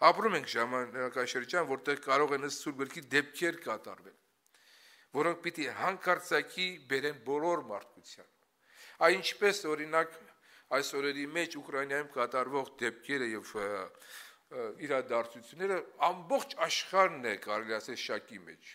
ապրում ենք ժամանակաշրջան, որտեղ կարող են ըստ Սուրբ Գրքի դեպքեր կատարվել, որոնք պիտի հանկարծակի բերեն բոլոր մարդկության։ Ինչպես օրինակ այս օրերի մեջ Ուկրաինայում կատարվող դեպքերը եւ իրադարձությունները ամբողջ աշխարհն է կարելի ասել շակի մեջ։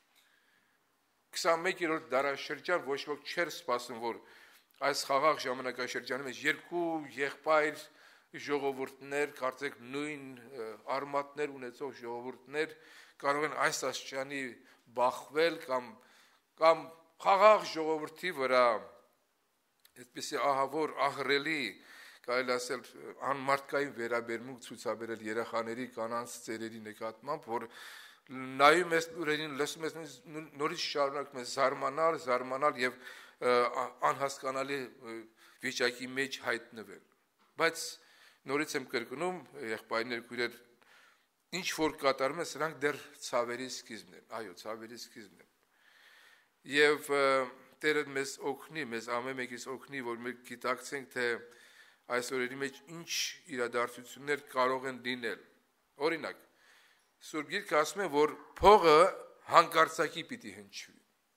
21-րդ դարաշրջան ոչ ոք չէր սպասում, որ այս խաղաղ ժամանակաշրջանի մեջ երկու եղբայր ժողովուրդներ, կարծեք նույն արմատներ ունեցող ժողովուրդներ կարող են այս աստիճանի բախվել կամ խաղաղ ժողովրդի վրա այդպիսի ահավոր ահռելի կարելի ասել անմարդկային վերաբերմունք ցուցաբերել երեխաների, կանանց, ծերերի նկատմամբ, որ նայում ես լուրերին, լսում ես նորից շարունակում ես զարմանալ եւ անհասկանալի վիճակի մեջ հայտնվել։ Բայց նորից եմ կրկնում, եղբայրներ, քույրեր, ինչ որ կատարում են, սրանք դեռ ցավերի սկիզբն են, այո, ցավերի սկիզբն են։ Եվ Տերը մեզ օգնի, մեզ ամեն մեկից օգնի, որ մենք գիտակցենք, թե այս օրերի մեջ ինչ իրադարձություններ կարող են լինել։ Օրինակ, Սուրբ Գիրքը ասում է, որ փողը հանկարծակի պիտի հնչվի։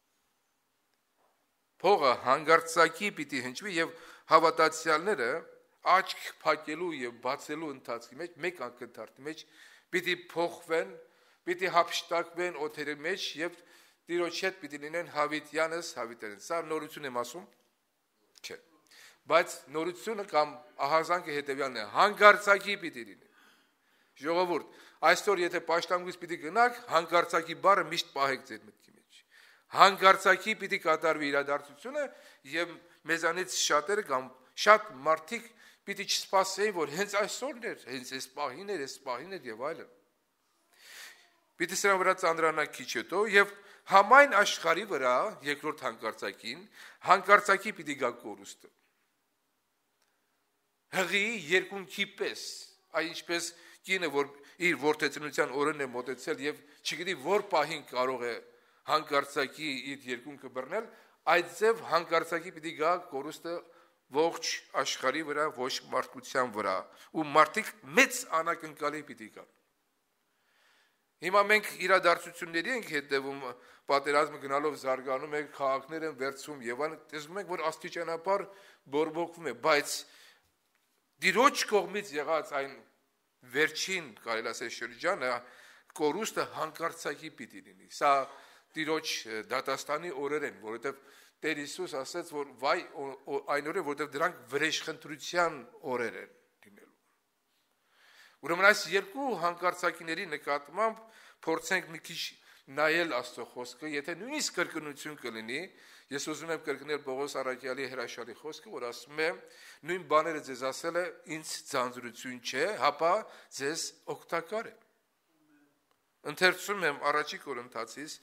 Փողը հանկարծակի պիտի հնչվի եւ հավատացյալները աչք փակելու եւ բացելու ընթացքի մեջ մեկ անկնդարանի մեջ պիտի փոխվեն, պիտի հափշտակվեն օդերի մեջ եւ Տիրոջ հետ պիտի լինեն հավիտյանս հավիտերեն։ Սա նորություն եմ ասում։ Չէ։ Բայց նորությունը կամ ահազանգը հետևյալն է, հանկարծակի պիտի լինի։ Ժողովուրդ, այսօր եթե պաշտամունքից պիտի գնաք, հանկարծակի բառը միշտ պահեք ձեր մտքի մեջ։ Հանկարծակի պիտի կատարվի իրադարձությունը եւ մեզանից շատերը կամ շատ մարդիկ պիտի չսպասեին, որ հենց այսօրն էր, հենց այս պահին էր եւ այլն։ Պիտի սրան վրա ծանրանանք քիչ հետո եւ համայն աշխարհի վրա երկրորդ հանկարծակի պիտի գա կորուստը։ Հղի երկունքի պես, այ ինչպես կինը, որ իր որդեծնության օրն է մոտեցել եւ չգիտի որ պահին կարող է հանկարծակի իր երկունքը բռնել, այդ ձև հանկարծակի պիտի գա կորուստը ողջ աշխարհի վրա, ոչ մարդկության վրա, ու մարդիկ մեծ անակնկալի պիտի գան։ Հիմա մենք իրադարձությունների ենք հետևում, պատերազմը գնալով զարգանում է, քաղաքներ են վերցում եւ այլն, տեսնում ենք, որ աստիճանաբար բորբոքվում է, բայց Տիրոջ կողմից եղած այն վերջին, կարելի ասել շրջանը, կորուստը հանկարծակի պիտի լինի։ Սա Տիրոջ դատաստանի օրեր են, որովհետեւ Տեր Հիսուս ասաց, որ վայ այն օրերը, որովհետեւ դրանք վրեժխնդրության օրեր են լինելու։ Ուրեմն այս երկու հանկարծակիների նկատմամբ փորձենք մի քիչ նայել Աստծո խոսքը, եթե նույնիսկ կրկնություն կլինի, ես ուզում եմ կրկնել Պողոս առաքյալի հրաշալի խոսքը, որ ասում է, նույն բաները ձեզ ասելը ինձ ձանձրություն չէ, հապա ձեզ օգտակար է։ Ընթերցում եմ առաջի Կորինթացիս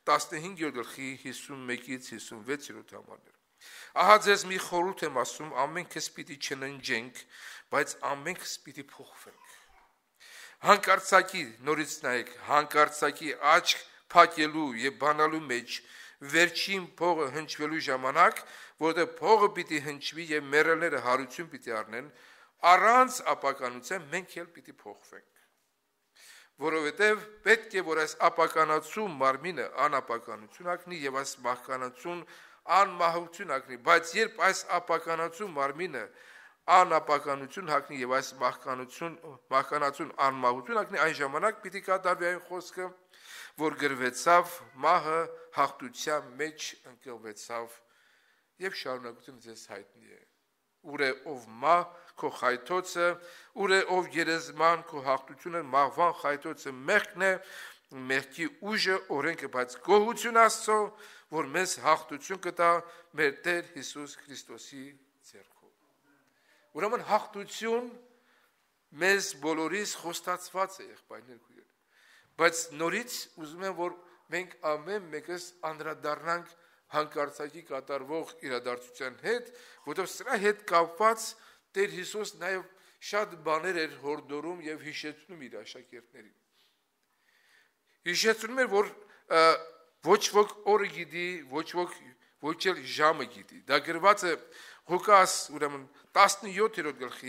15:51-ից 56 համարներ։ Ահա ձեզ մի խորհուրդ եմ ասում, ամենքս պիտի չննջենք, բայց ամենքս պիտի փոխվենք։ Հանկարծակի, նորից նայեք, հանկարծակի աչք փակելու եւ բանալու մեջ վերջին փողը հնչվելու ժամանակ, որտեղ փողը պիտի հնչվի եւ մեռելները հարություն պիտի առնեն, առանց ապականության մենք էլ պիտի փոխվենք։ Որովհետև պետք է որ այս ապականացու մարմինը անապականություն ակնի եւ այս մահկանացուն անմահություն ակնի, բայց երբ այս ապականացու մարմինը անապականություն հագնի եւ այս մահկանացուն անմահություն ակնի, այն ժամանակ պիտի կատարվի այն խոսքը, որ գրվեցավ մահը հաղթության մեջ ընկղվեցավ եւ շարունակությունը ձեզ հայտնի է։ Ուր է ով մահ քո խայթոցը, ուր է ով գերեզման քո հաղթությունը, մահվան խայթոցը մեղքն է, մեղքի ուժը օրենքը, բայց գոհություն Աստծո, որ մեզ հաղթություն կտա մեր Տեր Հիսուս Քրիստոսի ձեռքով։ Ուրեմն հաղթություն մեզ բոլորիս խոստացված է, եղբայրներ քույրեր։ Բայց նորից ուզում եմ, որ մենք ամեն մեկս անդրադառնանք հանկարծակի կատարվող իրադարձության հետ, որտեղ սրա հետ կապված Տեր Հիսուս նաև շատ բաներ էր հորդորում եւ հիշեցնում իր աշակերտներին։ Հիշեցնում էր, որ ոչ ոք օրը գիտի, ոչ էլ ժամը գիտի։ Դա գրված է Ղուկաս, ուրեմն 17-րդ գլխի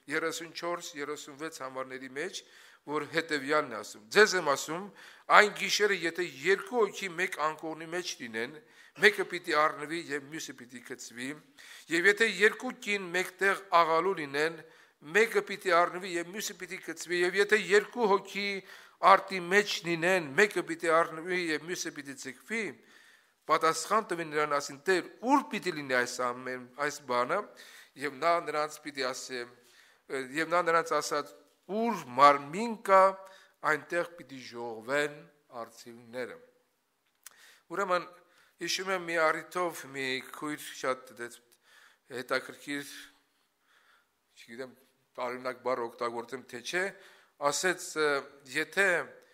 34-36 համարների մեջ, որ հետևյալն է ասում. Ձեզ եմ ասում, այն գիշերը, եթե երկու հոգի մեկ անկողնի մեջ լինեն, մեկը պիտի առնվի եւ մյուսը պիտի գցվի, եւ եթե երկու կին մեկտեղ աղալու լինեն, մեկը պիտի առնվի եւ մյուսը պիտի գցվի, եւ եթե երկու հոգի արտի մեջ լինեն, մեկը պիտի առնվի եւ մյուսը պիտի ցկվի, պատասխան տվին նրան ասին. Տեր, ուր պիտի լինի այս բանը, եւ նա նրանց պիտի ասե, եւ նա նրանց ասաց, ուր մարմին կա, այնտեղ պիտի ժողվեն արծիվները։ Ուրեմն հիշում եմ մի առիթով մի քույր շատ հետաքրքիր, չգիտեմ, տարօրինակ բառ օգտագործեմ թե չէ, ասեց, եթե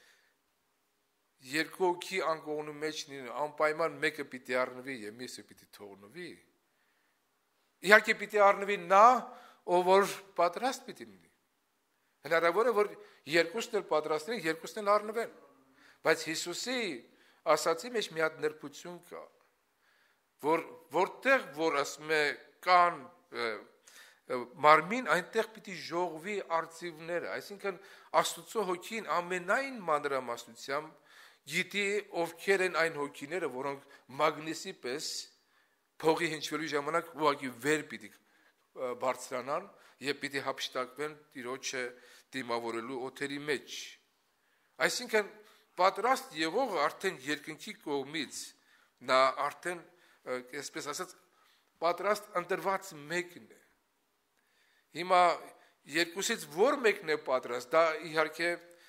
երկու հոգի անկողնու մեջ լինեն, անպայման մեկը պիտի առնվի եւ մյուսը պիտի թողնվի։ Իհարկե պիտի առնվի նա, ով որ պատրաստ պիտի լինի։ Հնարավոր է, որ երկուսն էլ պատրաստ են, երկուսն էլ առնվեն։ Բայց Հիսուսի ասացի մեջ մի հատ նրբություն կա, որտեղ որ ասում է կան մարմին, այնտեղ պիտի ժողվի արծիվները, այսինքն Աստծո հոգին ամենայն մանրամասնությամբ գիտի ովքեր են այն հոգիները, որոնք մագնիսի պես փողի հնչվելու ժամանակ ուղղակի վեր պիտի բարձրանան եւ պիտի հափշտակվեն Տիրոջը դիմավորելու օթերի մեջ։ Այսինքն պատրաստ եղողը արդեն երկնքի կողմից նա արդեն, այսպես ասած, պատրաստ ընտրված մեկն է։ Հիմա երկուսից որ մեկն է պատրաստ, դա իհարկե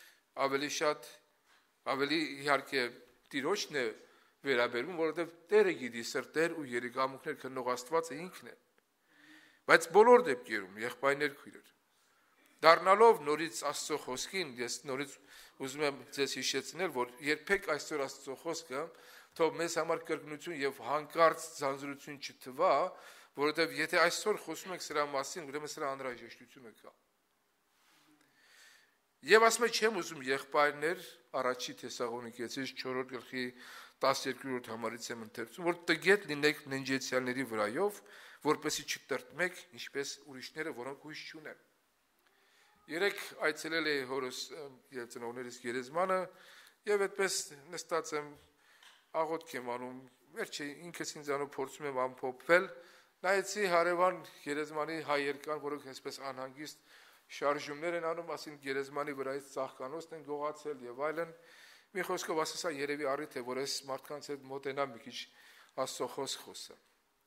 ավելի իհարկե Տիրոջն է վերաբերում, որովհետև Տերը գիտի սրտեր ու երիկամուքներ քննող Աստվածը ինքն է։ Բայց բոլոր դեպքերում, եղբայրներ, քույրեր, դառնալով նորից Աստծո խոսքին, ես նորից ուզում եմ ձեզ հիշեցնել, որ երբեք այսօր Աստծո խոսքը թող մեզ համար կրկնություն եւ հանկարծ ձանձրություն չթվա, որովհետև եթե այսօր խոսում ենք սրա մասին, ուրեմն սրա անհրաժեշտությունը կա։ Եվ ասում եմ, չեմ ուզում եղբայրներ, առաջի Թեսաղոնիկեցիս 4 գլխի 12-րդ համարից եմ ընթերցում, որ տգետ լինեք ննջեցյալների վրայով, որպեսզի չտրտմեք, ինչպես ուրիշները, որոնք հույս չունեն։ Երեք այցելել էի հորս եւ ծնողներիս գերեզմանը եւ այդպես նստած եմ, աղոթք եմ անում, վերջը ինքս ինձանով փորձում եմ ամփոփվել, նայեցի հարևան գերեզմանի հայեր կան, որոնք այսպես անհանգիստ շարժումներ են անում, ասին գերեզմանի վրայից ծաղկանոցն են գողացել եւ այլն։ Մի խոսքով ասա, երևի առիթ է, որ այս մարդկանց հետ մոտենամ մի քիչ Աստծո խոսք խոսեմ։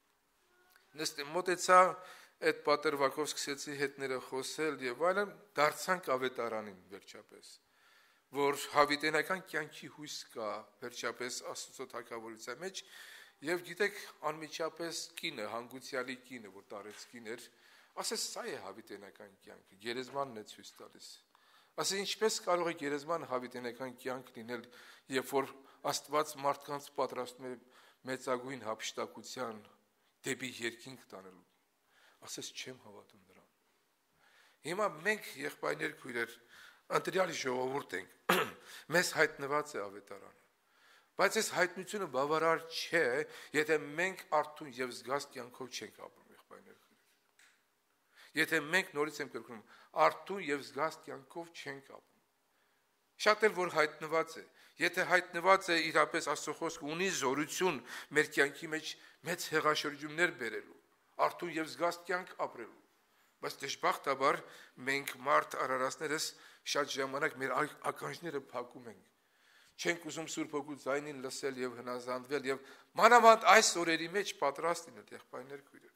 Մոտեցա, այդ պատրվակով սկսեցի հետները խոսել եւ այլն, դարձանք ավետարանին վերջապես, որ հավիտենական կյանքի հույս կա վերջապես Աստծո թագավորության մեջ եւ գիտեք անմիջապես կինը, հանգուցյալի կինը, որ տարեցկին էր, ասես սա է հավիտենական կյանքը, գերեզմանն է ցույց տալիս։ Ասես ինչպես կարող է գերեզման հավիտենական կյանք լինել, երբ որ Աստված մարդկանց պատրաստում է մեծագույն հափշտակության դեպի երկինք տանելու։ Ասես չեմ հավատում նրան։ Հիմա մենք եղբայրներ, քույրեր, ընտրյալ ժողովուրդ ենք, մեզ հայտնված է ավետարանը, բայց այս հայտնությունը բավարար չէ, եթե մենք արթուն եւ զգաստ կյանքով չենք ապրում, եղբայրներ, քույրեր։ Եթե մենք նորից եմ կրկնում, արթուն եւ զգաստ կյանքով չենք ապրում։ Շատ էլ որ հայտնված է, եթե հայտնված է իրապես Աստծո խոսքը ունի զորություն մեր կյանքի մեջ մեծ հեղաշրջումներ բերելու, արթուն եւ զգաստ կյանք ապրելու, բայց դժբախտաբար մենք մարդ արարածներս շատ ժամանակ մեր ականջները փակում ենք, չենք ուզում Սուրբ Հոգու ձայնին լսել եւ հնազանդվել եւ մանավանդ այս օրերի մեջ պատրաստ լինել, եղբայրներ, քույրեր։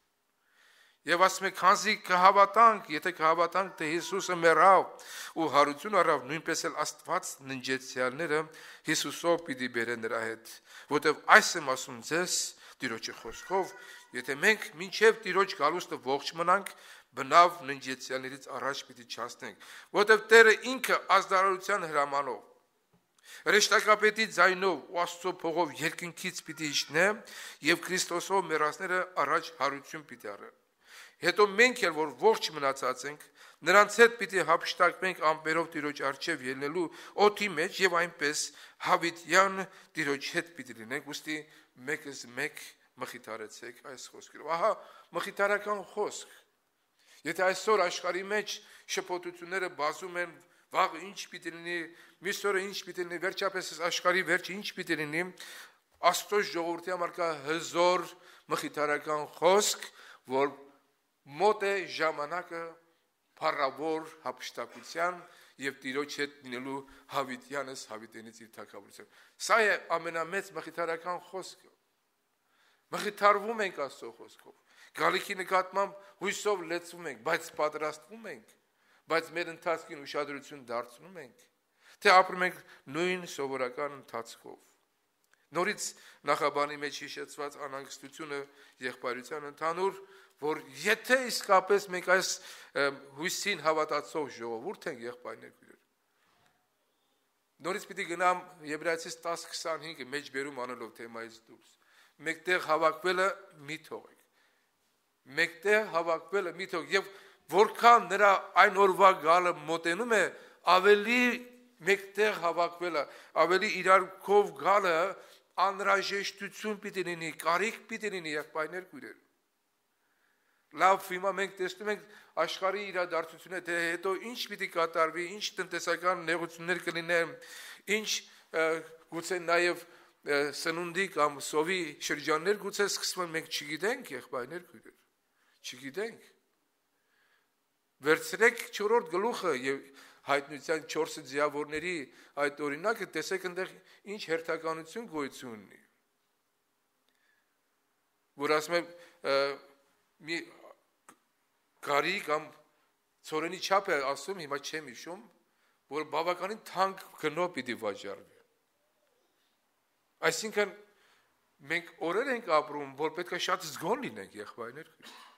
Եվ ասում եք, քանզի կհավատանք, եթե կհավատանք, թե Հիսուսը մեռավ ու հարություն առավ, նույնպես էլ Աստված ննջեցյալները Հիսուսով պիտի բերեն նրա հետ, որտեղ այս եմ ասում ձեզ Տիրոջի խոսքով, եթե մենք մինչև Տիրոջ գալուստը ողջ մնանք, բնավ ննջեցյալներից առաջ պիտի չանցնենք, որտեղ Տերը ինքը ազդարարության հրամանով, հրեշտակապետի ձայնով ու Աստծո փողով երկնքից պիտի իջնե եւ Քրիստոսով մեռածները առաջ հարություն պիտի առեն։ Հետո մենք էլ որ ողջ մնացած ենք, նրանց հետ պիտի հափշտակվենք ամպերով Տիրոջ առջև ելնելու օդի մեջ եւ այնպես հավիտյան Տիրոջ հետ պիտի լինենք, ուստի մեկս մեկ մխիթարեցեք այս խոսքերով։ Ահա մխիթարական խոսք։ Եթե այսօր աշխարհի մեջ շփոթությունները բազում են, վաղը ինչ պիտի լինի, մյուս օրը ինչ պիտի լինի, վերջապես աշխարհի վերջը ինչ պիտի լինի, Աստծո ժողովրդի համար կա հզոր մխիթարական խոսք, որ մոտ է ժամանակը փառավոր հափշտակության եւ Տիրոջ հետ լինելու հավիտյանս հավիտենից իր թագավորությամբ։ Սա է ամենամեծ մխիթարական խոսքը։ Մխիթարվում ենք Աստծո խոսքով։ Գալիքի նկատմամբ հույսով լեցվում ենք, բայց պատրաստվում ենք, բայց մեր ընթացքին ուշադրություն դարձնում ենք, թե ապրում ենք նույն սովորական ընթացքով։ Նորից նախաբանի մեջ հիշեցված անհանգստությունը եղբայրության ընդհանուր, որ եթե իսկապես մենք այս հույսին հավատացող ժողովուրդ ենք եղբայրներ, նորից պիտի գնամ Եբրայեցիս 10:25-ը մեջ բերում անելով թեմայից դուրս։ Մեկտեղ հավաքվելը մի թողեք։ Մեկտեղ հավաքվելը մի թող եւ որքան նրա այն օրվա գալը մոտենում է, ավելի մեկտեղ հավաքվելը, ավելի իրարքով գալը անհրաժեշտություն պիտի լինի, կարիք պիտի լինի եղբայրներ քույրեր։ Լավ, հիմա մենք տեսնում ենք աշխարհի իրադարձությունները, թե հետո ինչ պիտի կատարվի, ինչ տնտեսական նեղություններ կլինեն, ինչ գուցե նաև սնունդի կամ սովի շրջաններ գուցե սկսվում, մենք չգիտենք եղբայրներ քույրեր, չգիտենք։ Վերցրեք 4-րդ գլուխը եւ հայտնության 4 ձիավորների այդ օրինակը, տեսեք այնտեղ ինչ հերթականություն գոյություն ունի։ Որ ասում եմ մի գարի կամ ծորենի չափ է ասում, հիմա չեմ հիշում, որ բավականին թանկ գնով պիտի վաճառվի։ Այսինքն մենք օրեր ենք ապրում, որ պետք է շատ զգոն լինենք եղբայրներ։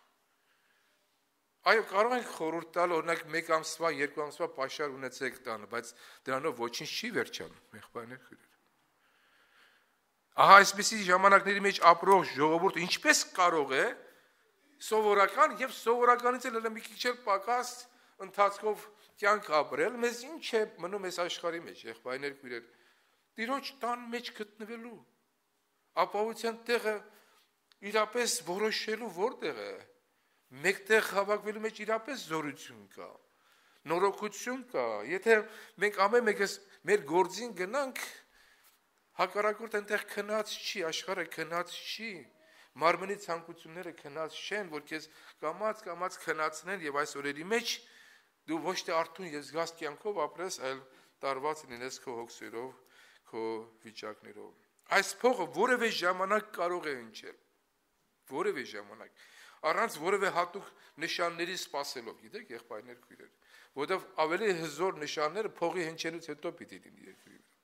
Այո, կարող ենք խորհուրդ տալ, օրինակ 1 ամսվա, 2 ամսվա պաշար ունեցեք տանը, բայց դրանով ոչինչ չի վերջանում, եղբայրներ քույրեր։ Ահա այսպիսի ժամանակների մեջ ապրող ժողովուրդը ինչպես կարող է սովորական եւ սովորականից էլ մի քիչ պակաս ընթացքով կյանք ապրել, մեզ ինչ է մնում այս աշխարհի մեջ, եղբայրներ քույրեր, Տիրոջ տան մեջ գտնվելու, ապահովության տեղը իրապես որոշելու որտեղ է, մեկտեղ հավաքվելու մեջ իրապես զորություն կա, նորոգություն կա, եթե մենք ամեն մեկս մեր գործին գնանք, հակառակորդ այնտեղ քնած չի, աշխարհը քնած չի, մարմնի ցանկությունները քնած չեն, որ քեզ կամաց քնացնեն եւ այս օրերի մեջ դու ոչ թե արթուն եւ զգաստ կյանքով ապրես, այլ տարված լինես քո հոգսերով, քո վիճակներով։ Այս փողը որևէ ժամանակ կարող է հնչել, որևէ ժամանակ, առանց որևէ հատուկ նշանների սպասելով, գիտեք, եղբայրներ քույրեր, որովհետև ավելի հզոր նշանները փողի հնչելուց հետո պիտի լինի երկրի վրա։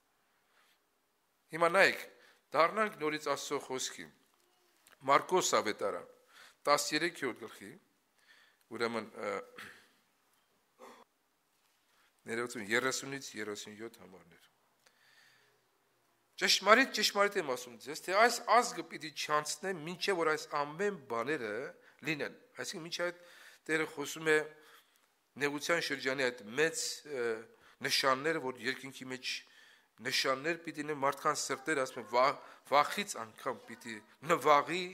Հիմա նայեք, դառնանք նորից Աստծո խոսքին։ Մարկոս ավետարան 13-րդ գլխի, ուրեմն ներողություն 30-ից 37 համարներ։ Ճշմարիտ եմ ասում ձեզ, թե այս ազգը պիտի չանցնե, մինչև որ այս ամեն բաները լինեն։ Այսինքն մինչ այդ Տերը խոսում է նեղության շրջանի այդ մեծ նշանները, որ երկինքի մեջ նշաններ պիտի լինեն, մարդկանց սրտերը, ասում են, վախից անգամ պիտի նվաղի,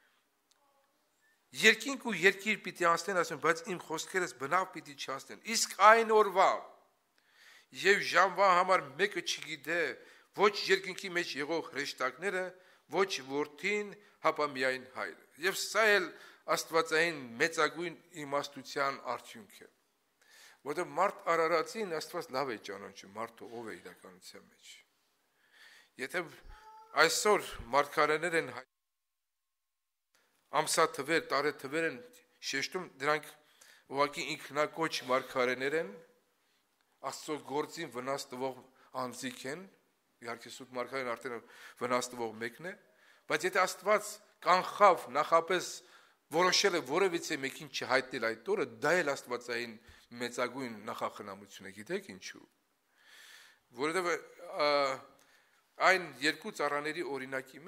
երկինք ու երկիր պիտի անցնեն, ասում են, բայց իմ խոսքերս բնավ պիտի չանցնեն։ Իսկ այն օրվա եւ ժամվա համար մեկը չգիտե, ոչ երկինքի մեջ եղող հրեշտակները, ոչ որդին, հապա միայն հայրը։ Եվ սա էլ աստվածային մեծագույն իմաստության արդյունք է։ Որտեղ մարդ արարածին Աստված լավ է ճանաչում, մարդը ով է իրականության մեջ։ Եթե այսօր մարգարեներ են ամսաթվեր, տարեթվեր են շեշտում, դրանք ուղղակի ինքնակոչ մարգարեներ են, Աստծո գործին վնաս տվող անձիկ են, իհարկե սուտ մարգարեն արդեն վնաս տվող մեկն է, բայց եթե Աստված կանխավ նախապես որոշել է որևիցե մեկին չհայտնել այդ օրը, դա էլ աստվածային մեծագույն նախախնամություն է, գիտեք ինչու։ Որովհետև այն երկու ծառաների օրինակի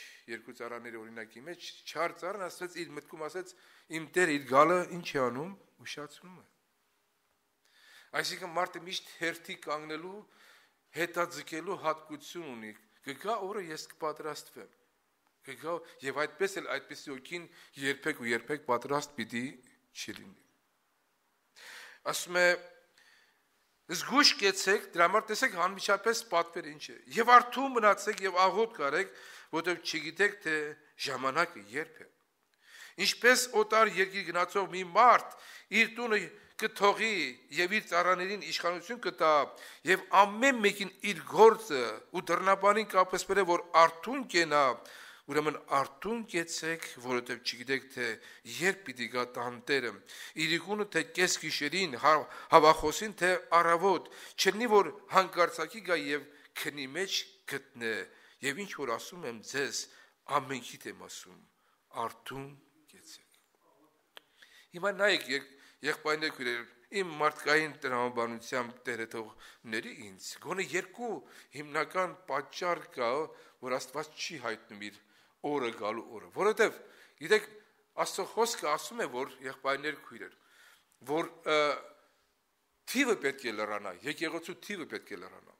մեջ, չար ծառան ասաց իր մտքում ասաց, իմ Տերը իր գալը ինչ է անում, ուշացնում է։ Այսինքն մարդը միշտ հերթի կանգնելու, հետաձգելու հատկություն ունի, կգա օրը ես կպատրաստվեմ, եւ այդպես էլ այդպեսի օքին երբեք ու երբեք պատրաստ պիտի չի լինի։ Ասում է զգույշ կեցեք, դրա համար տեսեք անմիջապես պատվերը ինչ է։ Եվ արթուն մնացեք եւ աղոտ կարեք, որովհետեւ չգիտեք թե ժամանակը երբ է։ Ինչպես օտար երկիր գնացող մի մարդ իր տունը կթողի եւ իր ծառաներին իշխանություն կտա եւ ամեն մեկին իր գործը ու դռնաբանին կապեսպերը որ արթուն կենա, ուրեմն արթուն կեցեք, որովհետեւ չգիտեք թե երբ պիտի գա տանտերը, իրիկունը թե կես գիշերին, հավախոսին թե առավոտ, չլինի որ հանկարծակի գա եւ քնի մեջ գտնե, եւ ինչ որ ասում եմ ձեզ, ամենքիդ եմ ասում, արթուն կեցեք։ Հիմա նայեք եղբայրներ քույրեր, իմ մարդկային տրամաբանությամբ տերետողների ինձ գոնե երկու հիմնական պատճառ կա, որ Աստված չի հայտնում իր օրը գալու օրը, որովհետև գիտեք Աստծո խոսքը ասում է, որ եղբայրներ քույրեր, որ թիվը պետք է լրանա, եկեղեցու թիվը պետք է լրանա։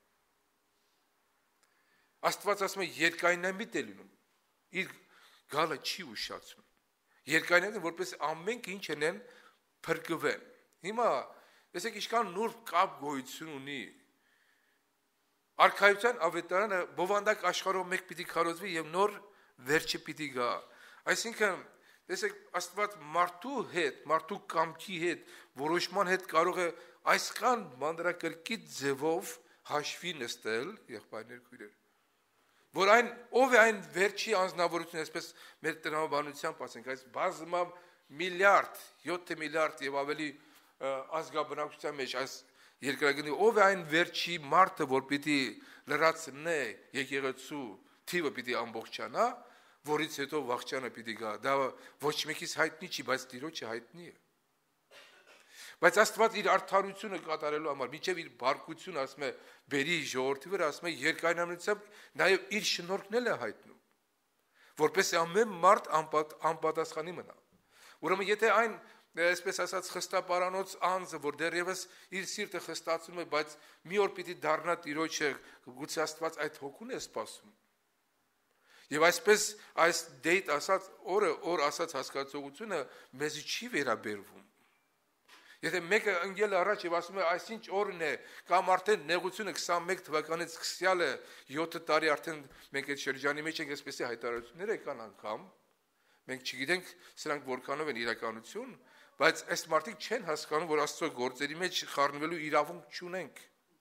Աստված ասում է երկայնամիտ է լինում, իր գալը չի ուշացում։ Երկայնամիտ որպես ամենք ինչ են փրկվեն։ Հիմա տեսեք ինչքան նուրբ կապ գոյություն ունի։ Արքայության ավետարանը բովանդակ աշխարհով մեկ պիտի քարոզվի եւ նոր վերջը պիտի գա։ Այսինքն տեսեք Աստված մարդու հետ, մարդու կամքի հետ, որոշման հետ կարող է այսքան մանրակրկիտ ձևով հաշվի նստել, եղբայրներ քույրեր, որ այն ով է այն վերջի անձնավորությունը, այսպես մեր տրամաբանությամբ ասենք, այս բազմա միլիարդ, 7 միլիարդ եւ ավելի ազգաբնակչության մեջ այս երկրագնդի ով է այն վերջի մարդը, որ պիտի լրացնե եկեղեցու թիվը պիտի ամբողջանա, որից հետո վախճանը պիտի գա։ Դա ոչ մեկից հայտնի չի, բայց Տիրոջը հայտնի է։ Բայց Աստված իր արդարությունը կատարելու համար, մինչև իր բարկությունը ասում է, բերի ժողովրդի վրա, ասում է երկայնամիջությամբ նաև իր շնորհքն է հայտնում, որպեսզի ամեն մարդ անպատասխանի մնա։ Ուրեմն եթե այն այսպես ասած խստապարանոց անձը, որ դեռևս իր սիրտը խստացում է, բայց մի օր պիտի դառնա Տիրոջը, գուցե Աստված այդ հոգուն է սպասում։ Եվ այսպես այս դեյտ ասած օր ասած հասկացողությունը մեզ չի վերաբերվում։ Եթե մեկը ընկել է առաջ եւ ասում է այսինչ օրն է, կամ արդեն նեղությունը 21 թվականից սկսյալը 7 տարի արդեն մենք այդ շրջանի մեջ ենք, այսպեսի հայտարարություններ եկան անգամ, մենք չգիտենք սրանք որքանով են իրականություն, բայց այս մարդիկ չեն հասկանում, որ Աստծո գործերի մեջ խառնվելու իրավունք չունենք։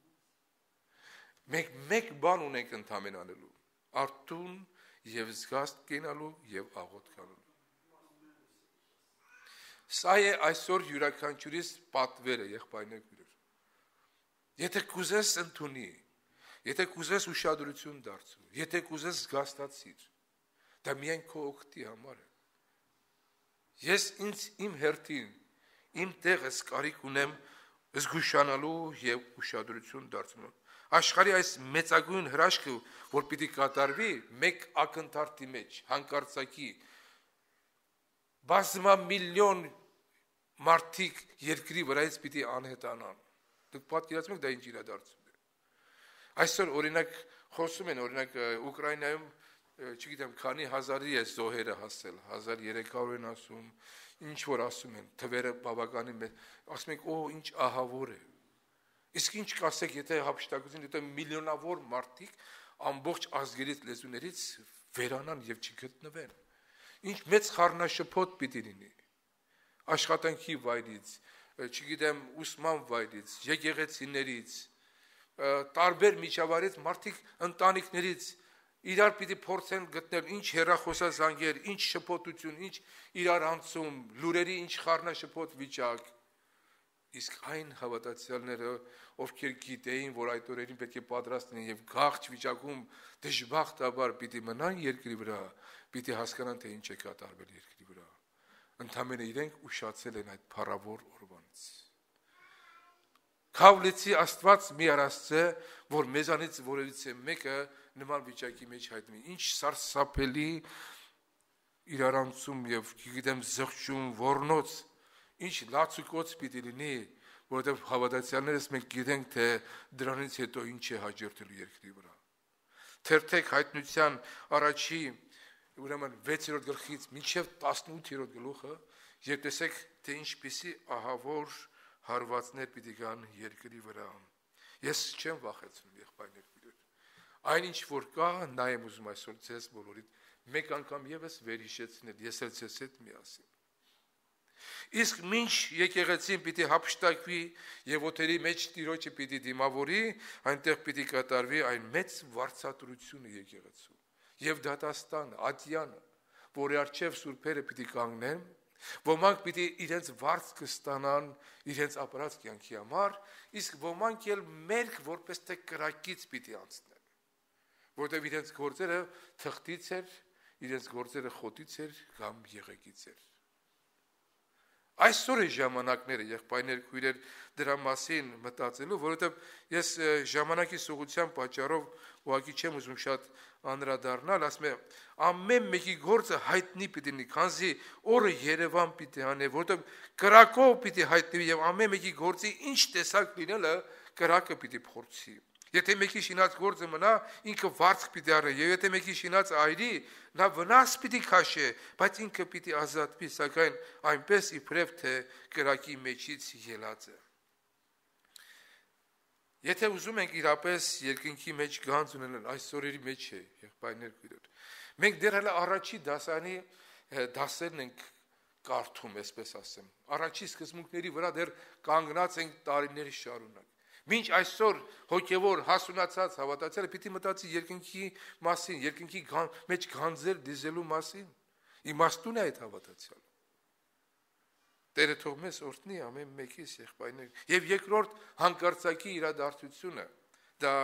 Մենք մեկ բան ունենք ընդհանրեն անելու՝ արթուն եւ զգաստ կենալու եւ աղոտ գալու։ Սա է այսօր յուրաքանչյուրիս պատվերը, եղբայրներ քույրեր։ Եթե կուզես ընդունի, եթե կուզես ուշադրություն դարձրու, եթե կուզես զգաստացիր, դա միայն քո օգտի համար է։ Ես իմ հերթին, իմ տեղս կարիք ունեմ զգուշանալու եւ ուշադրություն դարձնելու։ Աշխարհի այս մեծագույն հրաշքը, որ պիտի կատարվի մեկ ակնթարթի մեջ, հանկարծակի բազմա միլիոն մարդիկ երկրի վրայից պիտի անհետանան։ Դուք պատկերացնում եք դա ինչ իրադարձություն է։ Այսօր օրինակ խոսում են, օրինակ Ուկրաինայում, չգիտեմ, քանի հազարի է զոհերը հասել, 1300 են ասում, ինչ որ ասում են, թվերը բավականին մեծ, ասում ենք, օ, ինչ ահավոր է։ Իսկ ինչ կասեք, եթե հափշտակություն, եթե միլիոնավոր մարդիկ ամբողջ ազգերից, լեզուներից վերանան եւ չգտնվեն։ Ինչ մեծ խառնաշփոթ պիտի լինի։ Աշխատանքի վայրից, չգիտեմ, ուսման վայրից, եկեղեցիներից, տարբեր միջավայրից մարդիկ ընտանիքներից իրար պիտի փորձեն գտնել ինչ հեռախոսազանգեր, ինչ շփոթություն, ինչ իրար անցում, լուրերի ինչ խառնաշփոթ վիճակ։ Իսկ այն հավատացյալները, ովքեր գիտեին, որ այդ օրերին պետք է պատրաստ լինեն եւ գաղթ վիճակում դժբախտաբար պիտի մնան երկրի վրա, պիտի հասկանան թե ինչ է կատարվել երկրի վրա։ Ընդհանրապես իրենք ուշացել են այդ փառավոր օրվանից։ Քավլեցի Աստված մի արածը, որ մեզանից որևիցե մեկը նման վիճակի մեջ հայտնվի։ Ինչ սարսափելի իրարանցում եւ գիտեմ զղջում, ոռնոց, ինչ լացուկոց պիտի լինի, որովհետեւ հավատացյալներս մենք գիտենք, թե դրանից հետո ինչ է հաջորդելու երկրի վրա։ Թերթեք հայտնության առաջի ուրեմն 6-րդ գլխից մինչև 18-րդ գլուխը Եվ տեսեք, թե ինչպիսի ահավոր հարվածներ պիտի գան երկրի վրա։ Ես չեմ վախեցնում, եղբայրներ։ Այնինչ որ կա, նա եմ ուզում այսօր ձեզ բոլորիդ մեկ անգամ եւս վերհիշեցնել, ես էլ ձեզ հետ միասին։ Իսկ մինչ եկեղեցին պիտի հափշտակվի եւ օթերի մեջ Տիրոջը պիտի դիմավորի, այնտեղ պիտի կատարվի այն մեծ վարձատրությունը եկեղեցու եւ դատաստանը, ատյանը, որի արչեւ սուրբերը պիտի կանգնեն, ոմանք պիտի իրենց վարձքը ստանան իրենց ապրած կյանքի համար, իսկ ոմանք էլ մերկ որպես թե կրակից պիտի անցնեն, որտեղ իրենց գործերը թղթից էր, իրենց գործերը խոտից էր կամ եղեգից էր։ Այսօր է ժամանակները, եղբայրներ, քույրեր, դրա մասին մտածելու, որովհետև ես ժամանակի սուղության պատճառով ուղղակի չեմ ուզում շատ անդրադառնալ, ասում եմ, ամեն մեկի գործը հայտնի պիտի լինի, քանզի օրը Երևան պիտի անե, որովհետև կրակով պիտի հայտնվի եւ ամեն մեկի գործի ինչ տեսակ լինելը կրակը պիտի փորձի։ Եթե մեկի շինած գործը մնա, ինքը վարձք պիտի առնի, եւ եթե մեկի շինած այրի, նա վնաս պիտի քաշի, բայց ինքը պիտի ազատվի, սակայն այնպես իբրև թե կրակի մեջից ելած է։ Եթե ուզում ենք իրապես երկնքի մեջ գանձ ունենալ, այս օրերի մեջ է, եղբայրներ քույրեր։ Մենք դեռ հələ առաջի դասանի դասերն ենք կարդում, այսպես ասեմ։ Առաջի սկզբունքների վրա դեռ կանգնած ենք տարիների շարունակ։ Մինչ այսօր հոգևոր հասունացած հավատացյալը պիտի մտածի երկնքի մասին, երկնքի մեջ գանձեր դիզելու մասին։ Իմաստուն է այդ հավատացյալը։ Տերը թող մեզ օրհնի ամեն մեկիս եղբայրներ։ Եվ երկրորդ հանկարծակի իրադարձությունը, դա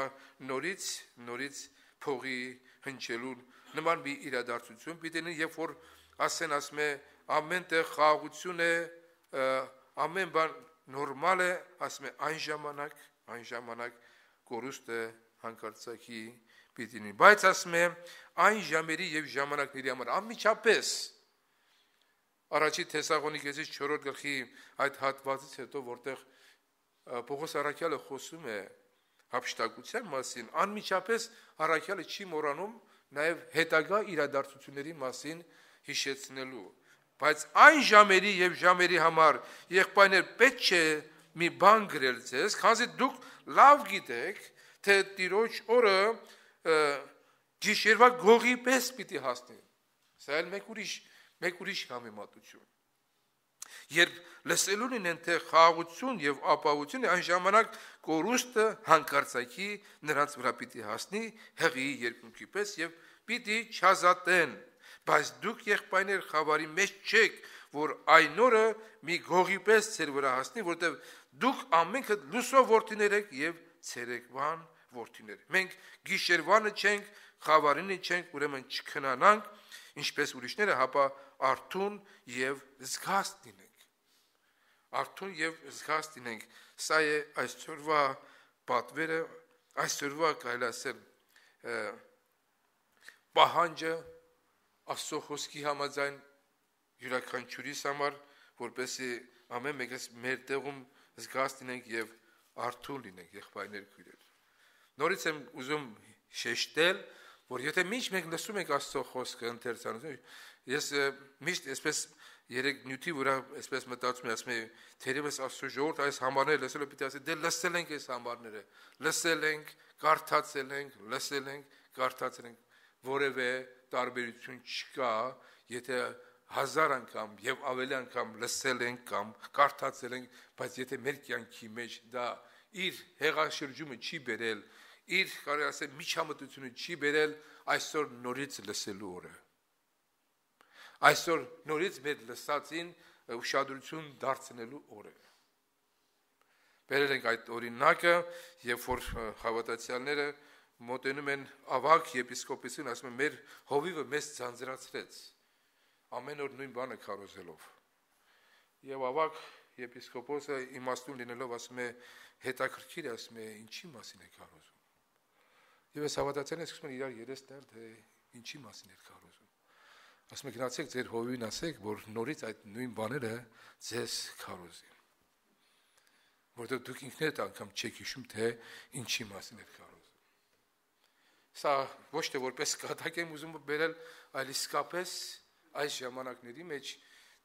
նորից փողի հնչելու նման մի իրադարձություն պիտի լինի, երբ որ ասում է ամեն տեղ խաղաղություն է, ամեն բան նորմալ է, ասում է այն ժամանակ կորուստը հանկարծակի պիտի լինի, բայց ասում է այն ժամերի եւ ժամանակների համար անմիջապես առաջի Թեսաղոնիկեցիս 4-րդ գլխի այդ հատվածից հետո որտեղ Պողոս առաքյալը խոսում է հափշտակության մասին, անմիջապես առաքյալը չի մոռանում նաեւ հետագա իրադարձությունների մասին հիշեցնելու, բայց այն ժամերի եւ ժամերի համար եղբայրներ պետք չէ մի բան գրել ձեզ, քանզի դուք լավ գիտեք, թե Տիրոջ օրը գիշերվա գողի պես պիտի հասնի։ Սա էլ մեկ ուրիշ համեմատություն։ Երբ լսելուն են թե խաղաղություն եւ ապահովություն, այն ժամանակ կորուստը հանկարծակի նրանց վրա պիտի հասնի հղի երկնքի պես եւ պիտի չազատեն, բայց դուք եղբայրներ խավարի մեջ չեք, որ այն օրը մի գողի պես ձեր վրա հասնի, որտեղ դուք ամենքը լուսով որդիներ եք եւ ցերեկվան որդիներ։ Մենք գիշերվանը չենք, խավարինը չենք, ուրեմն չքնանանք, ինչպես ուրիշները, հապա արթուն եւ զգաստ լինենք։ Արթուն եւ զգաստ լինենք։ Սա է այսօրվա պատվերը, այսօրվա կարելի ասել պահանջը Աստծո խոսքի համաձայն յուրաքանչյուրիս համար, որպեսզի ամեն մեկս մեր տեղում զգաստ լինենք եւ արթուն լինենք, եղբայրներ քույրեր։ Նորից եմ ուզում շեշտել, որ եթե միշտ մենք լսում ենք Աստծո խոսքը ընթերցանում, ես միշտ այսպես երեք նյութի վրա այսպես մտածում եմ, ասում եմ, թերևս Աստծո ժողովուրդ այս համարները լսել է, պիտի ասի, դե լսել ենք այս համարները, լսել ենք, կարդացել ենք, լսել ենք, կարդացել ենք, որևէ տարբերություն չկա, եթե 1000 անգամ եւ ավելի անգամ լսել ենք կամ կարդացել ենք, բայց եթե մեր կյանքի մեջ դա իր հեղաշրջումը չի բերել, իր կարելի ասել միջամտությունը չի բերել, այսօր նորից լսելու օրը։ Այսօր նորից մեր լսածին ուշադրություն դարձնելու օրը։ Բերել ենք այդ օրինակը, երբ որ հավատացյալները մոտենում են ավագ եպիսկոպոսին, ասում են մեր հովիվը մեզ ձանձրացրեց, ամեն օր նույն բանը քարոզելով։ Եվ ավագ եպիսկոպոսը իմաստուն լինելով ասում է հետաքրքիր է, ասում է ինչի մասին է քարոզում։ Եվ այս հավատացյալները սկսում են իրար երես տալ, թե ինչի մասին է քարոզում։ Ասում է գնացեք ձեր հովիվին ասեք, որ նորից այդ նույն բաները ձեզ քարոզի։ Որտեղ դուք ինքներդ անգամ չեք հիշում, թե ինչի մասին է քարոզում։ Սա ոչ թե որպես կատակ եմ ուզում բերել, այլ իսկապես այս ժամանակների մեջ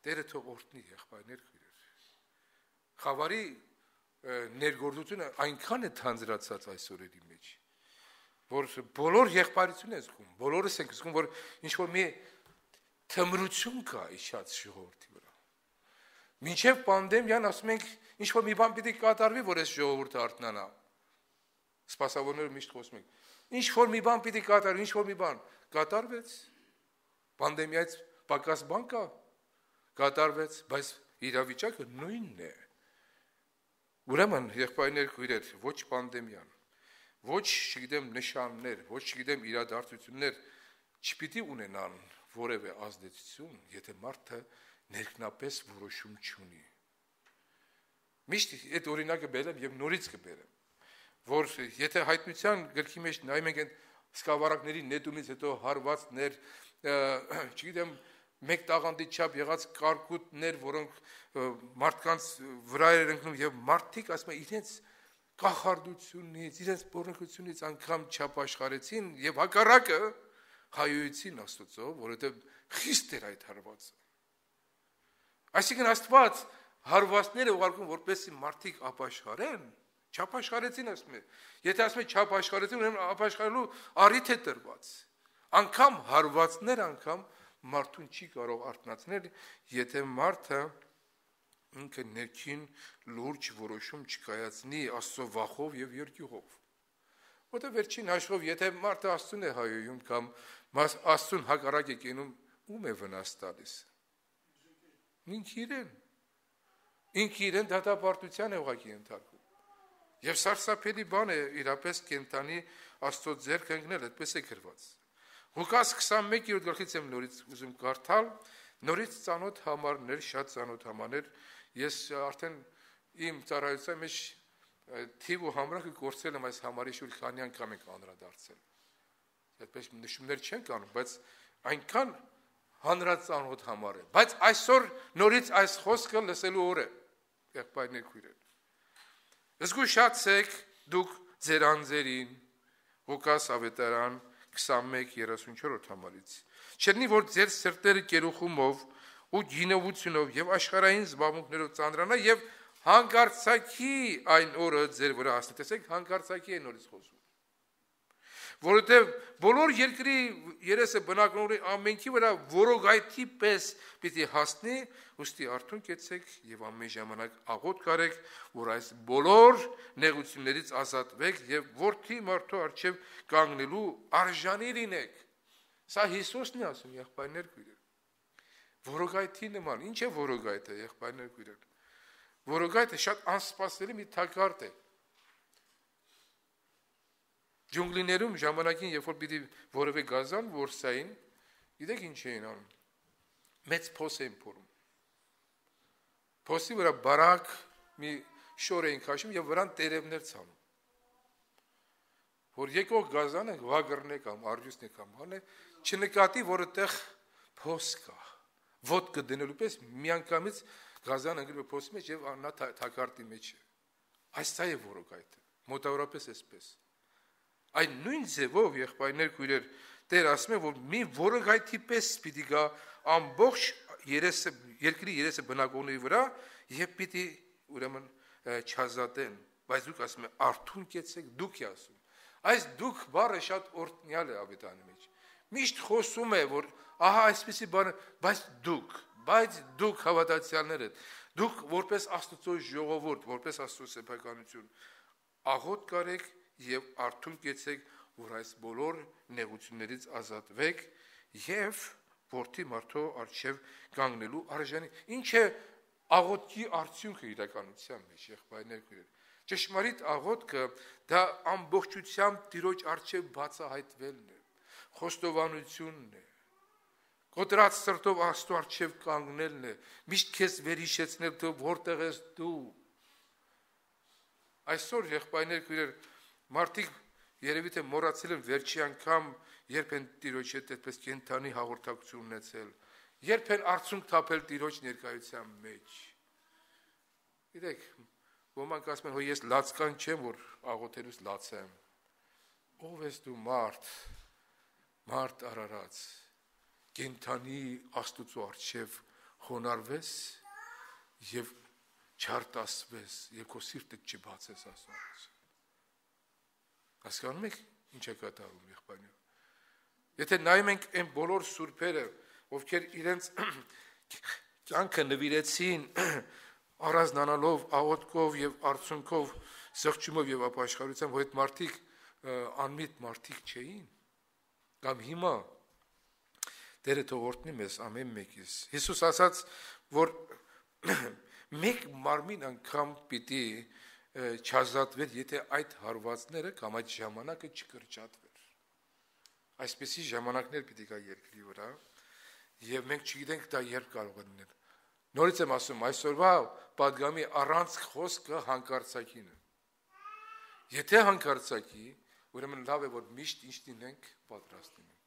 Տերը թող օրհնի եղբայրներ քույրեր։ Խավարի ներգործությունը այնքան է թանձրացած այս օրերի մեջ, որ բոլոր եղբայրություն են զգում, բոլորս ենք զգում, որ ինչ-որ մի թմրություն կա իշխած ժողովրդի վրա։ Մինչև պանդեմիան ասում ենք, ինչ-որ մի բան պիտի կատարվի, որ այս ժողովուրդը արթնանա։ Սպասավորները միշտ խոսում են, ինչ-որ մի բան պիտի կատարվի, ինչ-որ մի բան կատարվեց։ Պանդեմիայից պակաս բան կա, կատարվեց, բայց իրավիճակը նույնն է։ Ուրեմն, եղբայրներ քույրեր, ոչ պանդեմիան, ոչ, չգիտեմ, նշաններ, ոչ, չգիտեմ, իրադարձություններ չպիտի ունենան որևէ ազդեցություն, եթե մարդը ներքնապես որոշում չունի։ Միշտ այդ օրինակը բերեմ եւ նորից կբերեմ, որ եթե հայտնության գրքի մեջ նայում ենք այդ սկավառակների նետումից հետո հարվածներ, չգիտեմ, մեկ տաղանդի չափ եղած կարկուտներ, որոնք մարդկանց վրա էր ընկնում եւ մարդիկ ասում են իրենց կախարդությունից, իրենց բորոքությունից անգամ չապաշխարեցին եւ հակառակը հայույցին Աստծո, որովհետեւ խիստ էր այդ հարվածը։ Այսինքն Աստված հարվածները ուղարկում որպեսզի մարդիկ ապաշխարեն, չապաշխարեցին ասում է։ Եթե ասում է չապաշխարեցին, ուրեմն ապաշխարելու առիթ է տրված։ Անգամ հարվածներ անգամ մարդուն չի կարող արթնացնել, եթե մարդը ինքը ներքին լուրջ որոշում չկայացնի Աստծո վախով եւ երկյուղով։ Որտեղ վերջին հաշվով, եթե մարդը Աստծուն է հայոյում կամ Աստծուն հակառակ է կենում, ում է վնաս տալիս։ Ինքը իրեն դատապարտության է ուղղակի ընթարկում։ Եվ սարսափելի բան է իրապես կենտանի Աստծո ձեռք ընկնել, այդպես է գրված։ Ղուկաս 21-րդ գլխից եմ նորից ուզում կարդալ, նորից ծանոթ համարներ, շատ ծանոթ համարներ, ես արդեն իմ ծառայության մեջ թիվ ու համրակը կորցրել եմ այս համարի շուրջ քանի անգամ ենք անդրադարձել։ Այդպես նշումներ չենք անում, բայց այնքան հանրածանոթ համար է։ Բայց այսօր նորից այս խոսքը լսելու օր է, եղբայրներ քույրեր։ Զգուշացեք դուք ձեր անձերին, Ղուկաս ավետարան 21:34 համարից։ Չլինի, որ ձեր սրտերը կերուխումով ու գինովությունով եւ աշխարհային զբաղմունքներով ծանրանա եւ հանկարծակի այն օրը ձեր վրա հասնի։ Տեսեք, հանկարծակի է նորից խոսում։ Որովհետեւ բոլոր երկրի երեսը բնակողների ամենքի վրա որոգայթի պես պիտի հասնի, ուստի արթուն կեցեք եւ ամեն ժամանակ աղոտ կարեք, որ այս բոլոր նեղություններից ազատվեք եւ որդի մարդու առջեւ կանգնելու արժանի լինեք։ Սա Հիսուսն է ասում, եղբայրներ քույրեր։ Որոգայթի նման, ինչ է որոգայթը, եղբայրներ քույրեր։ Որոգայթը շատ անսպասելի մի թակարդ է։ Ջունգլիներում ժամանակին, երբ որ պիտի որևէ գազան որսային, գիտեք ինչ էին անում։ Մեծ փոս էին փորում։ Փոսի վրա բարակ մի շոր էին քաշում եւ վրան տերևներ ցանում։ Որ եկող գազանը վագրն է կամ արյուստն է կամ հանը, չնկատի, որ այդտեղ փոս կա։ Ոդկը դնելու պես միանգամից գազանը ընկնում է փոսի մեջ եւ նա թակարդի մեջ է։ Այս դա է որոգայթը։ Մոտավորապես այսպես։ Այն նույն ձևով, եղբայրներ քույրեր, Տեր ասում է, որ մի որոգայթի պես պիտի գա ամբողջ երկրի երեսը բնակողների վրա եւ պիտի ուրեմն չազատեն, բայց դուք ասում եք արթուն կեցեք, դուք է ասում։ Այս դուք բառը շատ օրհնյալ է ավետարանի մեջ։ Միշտ խոսում է, որ ահա այսպեսի բան, բայց դուք հավատացյալները, դուք որպես Աստծո ժողովուրդ, որպես Աստծո սեփականություն աղոտ կարեք եւ արթուն կեցեք, որ այս բոլոր նեղություններից ազատվեք եւ որդի մարդու առջեւ կանգնելու արժանի։ Ինչ է աղոթքի արդյունքը իրականության մեջ, եղբայրներ քույրեր։ Ճշմարիտ աղոթքը դա ամբողջությամբ Տիրոջ առջեւ բացահայտվելն է, խոստովանությունն է, կոտրած սրտով Աստծո առջեւ կանգնելն է, միշտ քեզ վերհիշեցնել, թե որտեղ ես դու։ Այսօր եղբայրներ քույրեր, մարդիկ երևի թե մոռացել են վերջի անգամ, երբ են Տիրոջ հետ այդպես կենթանի հաղորդակցություն ունեցել, երբ են արցունք թափել Տիրոջ ներկայության մեջ։ Գիտեք, ոմանք ասում են, հո ես լացկան չեմ, որ աղոթելուց լացեմ։ Ով ես դու մարդ արարած, կենթանի Աստծո առջև խոնարհվես եւ չարտասվես եւ քո սիրտը չբացես ասած։ Հասկանում եք ինչ է կատարվում եղբայրներ։ Եթե նայում ենք այն բոլոր սուրբերը, ովքեր իրենց կյանքը նվիրեցին առանձնանալով, աղոթքով եւ արցունքով, սղճումով եւ ապաշխարությամբ, որ այդ մարդիկ անմիտ մարդիկ չէին, կամ հիմա Տերը թող օրհնի մեզ ամեն մեկից։ Հիսուս ասաց, որ մեկ մարմին անգամ պիտի չազատվեր, եթե այդ հարվածները կամ այդ ժամանակը չկրճատվեր։ Այսպիսի ժամանակներ պիտի գա երկրի վրա, եւ մենք չգիտենք դա երբ կարող է լինել։ Նորից եմ ասում, այսօրվա պատգամի առանց խոսքը հանկարծակին է։ Եթե հանկարծակի, ուրեմն լավ է, որ միշտ ինչ լինենք, պատրաստ լինենք։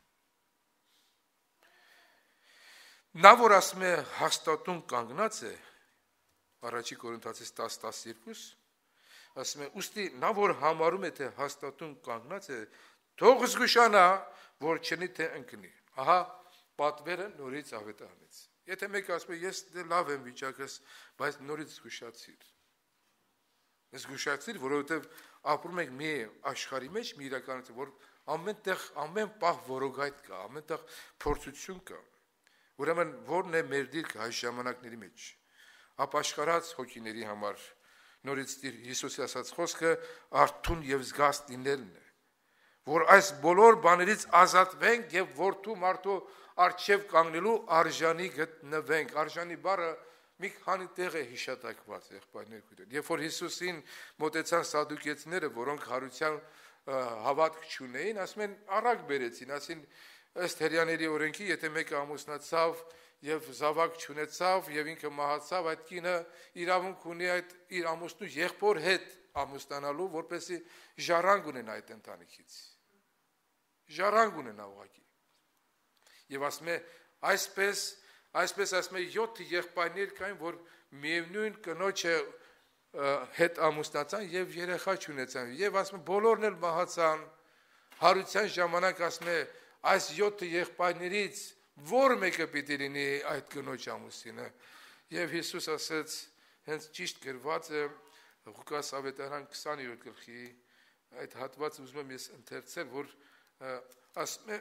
Նա որ ասում է հաստատուն կանգնած է, առաջի Կորինթացիս 10:12, ասում է, ուստի նա որ համարում է, թե հաստատուն կանգնած է, թող զգուշանա, որ չնի թե ընկնի։ Ահա պատվերը նորից ավետարանից։ Եթե մեկը ասում է, ես լավ եմ վիճակս, բայց նորից զգուշացիր։ Զգուշացիր, որովհետև ապրում ենք մի աշխարհի մեջ, մի իրականություն, որ ամենտեղ ամեն պահ որոգայթ կա, ամենտեղ փորձություն կա։ Ուրեմն որն է մեր դիրքը այս ժամանակների մեջ։ Ապաշխարած հոգիների համար նորից Հիսուսի ասած խոսքը արթուն եւ զգաստ լինելն է, որ այս բոլոր բաներից ազատվենք եւ որդու մարդու արժեվ կանգնելու արժանի գտնվենք։ Արժանի բառը մի քանի տեղ է հիշատակված եղբայրներ գիտեն։ Երբ որ Հիսուսին մոտեցան սադուկեցիները, որոնք հարության հավատք չունեին, ասում են առակ բերեցին, ասին ըստ հրյաների օրենքի, եթե մեկը ամուսնացավ եւ զավակ չունեցավ եւ ինքը մահացավ, այդ կինը իրավունք ունի այդ իր ամուսնու եղբոր հետ ամուսնանալու, որպեսզի ժառանգ ունենա այդ ընտանիքից։ Ժառանգ ունենա ուղղակի։ Եվ ասում է, այսպես ասում է 7 եղբայրներ կային, որ միևնույն կնոջը հետ ամուսնացան եւ երեխա չունեցան։ Եվ ասում է, բոլորն էլ մահացան։ Հարության ժամանակ ասում է, այս 7 եղբայրներից որ մեկը պիտի լինի այդ կնոջ ամուսինը։ Եվ Հիսուս ասեց, հենց ճիշտ գրված է Ղուկաս ավետարան 27 գլխի այդ հատվածը ուզում եմ ես ընթերցել, որ ասում է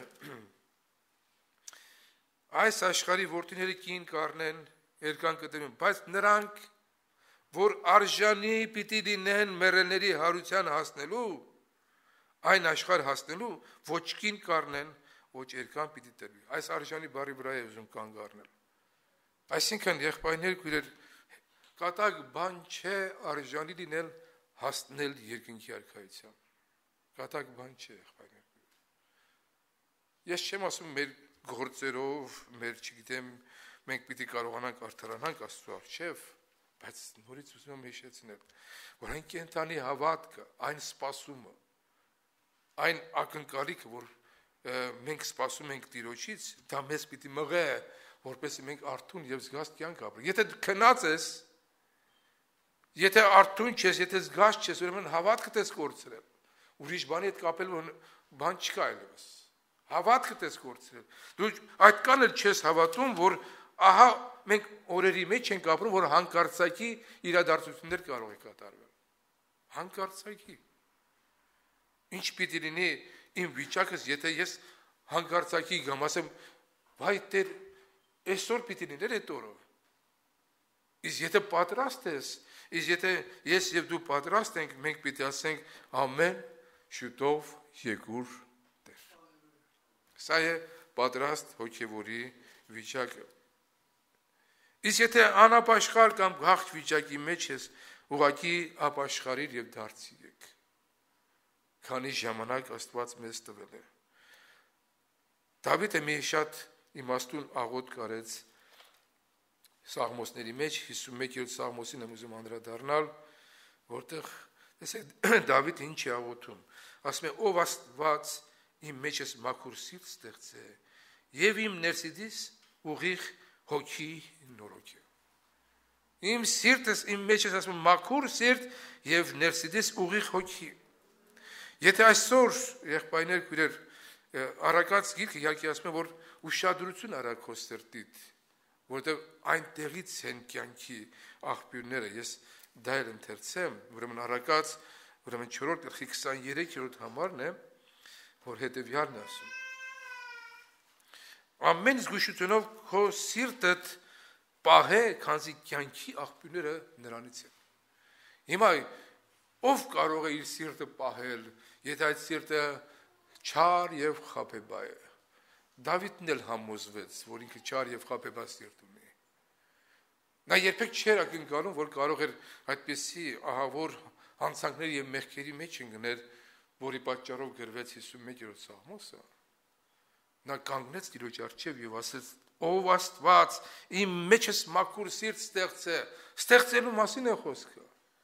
այս աշխարհի որդիները կին կառնեն, երկան կտրեն, բայց նրանք, որ արժանի պիտի լինեն մեռելների հարության հասնելու, այն աշխարհ հասնելու, ոչ կին կառնեն, ոչ երկան պիտի տրվի։ Այս արժանի բառի վրա է ուզում կանգ առնել։ Այսինքն եղբայրներ քույրեր, կատակ բան չէ արժանի լինել հասնել երկնքի արքայության։ Կատակ բան չէ եղբայրներ քույրեր։ Ես չեմ ասում մեր գործերով, մեր չգիտեմ, մենք պիտի կարողանանք արդարանանք Աստծո առջև, բայց նորից ուզում եմ հիշեցնել, որ այն կենթանի հավատքը, այն սպասումը, այն ակնկալիքը, որ մենք սպասում ենք Տիրոջից, դա մեզ պիտի մղե, որպեսզի մենք արթուն եւ զգաստ կյանք ապրենք։ Եթե քնած ես, եթե արթուն չես, եթե զգաստ չես, ուրեմն հավատքդ ես կորցրել։ Ուրիշ բանի հետ կապել բան չկա այլևս։ Հավատքդ ես կորցրել։ Դու այդքան էլ չես հավատում, որ ահա մենք օրերի մեջ ենք ապրում, որ հանկարծակի իրադարձություններ կարող է կատարվել։ Հանկարծակի։ Ինչ պիտի լինի իմ վիճակս, եթե ես հանկարծակի գամ, ասեմ, վայ Տեր, այսօր պիտի լիներ այդ օրը։ Իսկ եթե պատրաստ ես, իսկ եթե ես եւ դու պատրաստ ենք, մենք պիտի ասենք ամեն շուտով եկուր Տեր։ Սա է պատրաստ հոգևորի վիճակը։ Իսկ եթե անապաշխար կամ գաղթ վիճակի մեջ ես, ուղղակի ապաշխարիր եւ դարձի եք։ Քանի ժամանակ Աստված մեզ տվել է։ Դավիթը մի շատ իմաստուն աղոթք արեց Սաղմոսների մեջ, 51-րդ Սաղմոսին եմ ուզում անդրադառնալ, որտեղ տեսեք Դավիթը ինչ է աղոթում։ Ասում է, ով Աստված իմ մեջս մաքուր սիրտ ստեղծե եւ իմ ներսիդից ուղիղ հոգի նորոգե։ Իմ սիրտս իմ մեջս ասում մաքուր սիրտ եւ ներսիդից ուղիղ հոգի։ Եթե այսօր եղբայրներ քույրեր Արաքած գիրքը իհարկե ասում է, որ ուշադրություն արա քո սրտիդ, որտեղ այնտեղից են կյանքի աղբյուրները։ Ես դա էլ ընթերցեմ, ուրեմն Առակաց, ուրեմն 4-րդ գլխի 23-րդ համարն է, որ հետևյալն է ասում. Ամեն զգուշությունով քո սիրտդ պահե, քանզի կյանքի աղբյուրները նրանից են։ Հիմա ով կարող է իր սիրտը պահել, եթե այդ սիրտը չար եւ խաբեբա է։ Դավիթն էլ համոզվեց, որ ինքը չար եւ խաբեբա սիրտ ունի։ Նա երբեք չէր ակնկալում, որ կարող էր այդպիսի ահավոր հանցանքների եւ մեղքերի մեջ ընկնել, որի պատճառով գրվեց 51-րդ Սաղմոսը։ Նա կանգնեց Տիրոջ առջև եւ ասեց. «Ով Աստված, իմ մեջս մաքուր սիրտ ստեղծե»։ Ստեղծելու մասին է խոսքը։